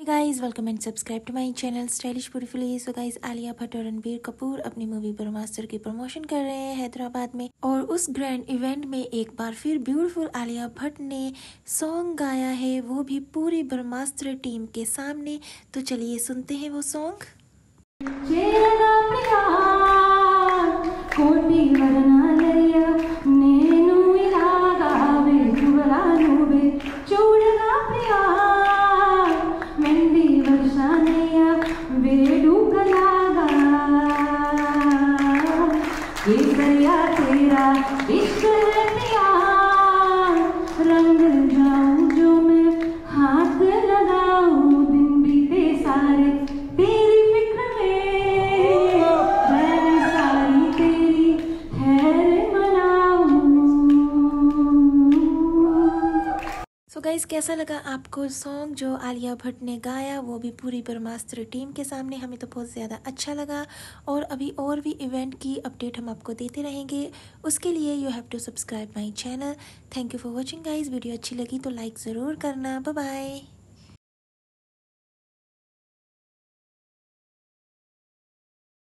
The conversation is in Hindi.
Guys welcome and subscribe to my channel stylish beautifully. So guys Alia Bhatt और रणबीर कपूर अपनी मूवी ब्रह्मास्त्र की प्रमोशन कर रहे हैं हैदराबाद में, और उस ग्रैंड इवेंट में एक बार फिर ब्यूटीफुल आलिया भट्ट ने सॉन्ग गाया है, वो भी पूरी ब्रह्मास्त्र टीम के सामने। तो चलिए सुनते हैं वो सॉन्ग। तेरा इश्क है पिया, रंग जाऊं जो मैं हाथ लगाऊं, दिन बीते सारे तेरी फिक्र में, मैं सारी तेरी खैर मनाऊं। सो गाइस कैसा लगा आपको सॉन्ग जो आलिया भट्ट ने गाया, वो भी पूरी ब्रह्मास्त्र टीम के सामने? हमें तो बहुत ज़्यादा अच्छा लगा, और अभी और भी इवेंट की अपडेट हम आपको देते रहेंगे। उसके लिए you have to subscribe my channel. Thank you for watching guys. Video अच्छी लगी तो लाइक ज़रूर करना। Bye bye.